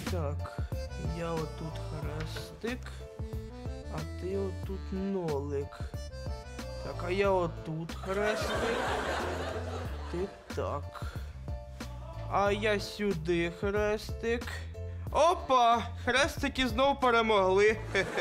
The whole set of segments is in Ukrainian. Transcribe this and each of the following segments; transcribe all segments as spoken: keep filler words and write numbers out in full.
Так, я отут хрестик, а ти отут нолик. Так, а я отут хрестик. Ти так. А я сюди хрестик. Опа! Хрестики знов перемогли.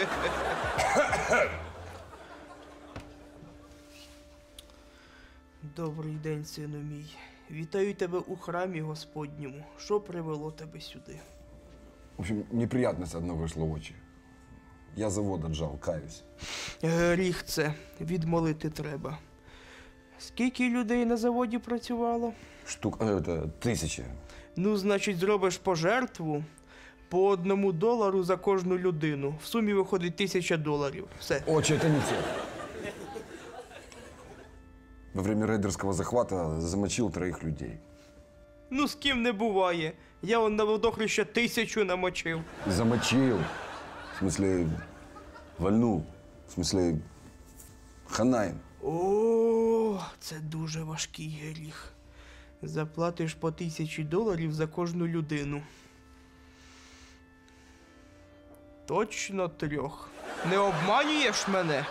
Добрий день, сину мій. Вітаю тебе у храмі Господньому. Що привело тебе сюди? В общем, неприятность одна вийшла в очі. Я завод отжав, каюсь. Гріх це. Відмолити треба. Скільки людей на заводі працювало? Штук, а, это, тисячі. Ну, значить, зробиш пожертву по одному долару за кожну людину. В сумі виходить тисяча доларів. Все. Очі, это не все. Во время рейдерского захвата замочил троих людей. Ну, з ким не буває. Я он на водохреща тисячу намочив. Замочил. В смысле, вальнул. В смысле, хана їм. О, це дуже важкий гріх. Заплатиш по тисячі доларів за кожну людину. Точно трьох. Не обманюєш мене?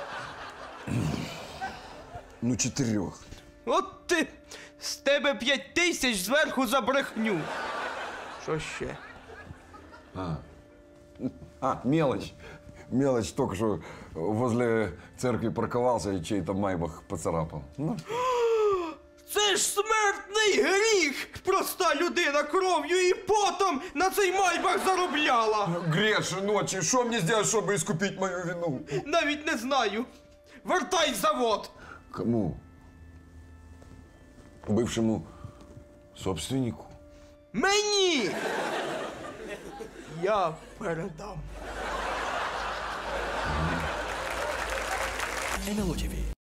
Ну, чотирьох. От ти! З тебе п'ять тисяч зверху за брехню. Що ще? А, а мелочь. Мелочь, только что возле церкви парковался и чей-то майбах поцарапал. Ну. Це ж смертний гріх! Проста людина кров'ю і потом на цей майбах заробляла. Греша ночи, что мне сделать, чтобы искупить мою вину? Навіть не знаю. Вертай завод! Кому? Бывшему собственнику. Мені! Я передам. ен ел о ті ві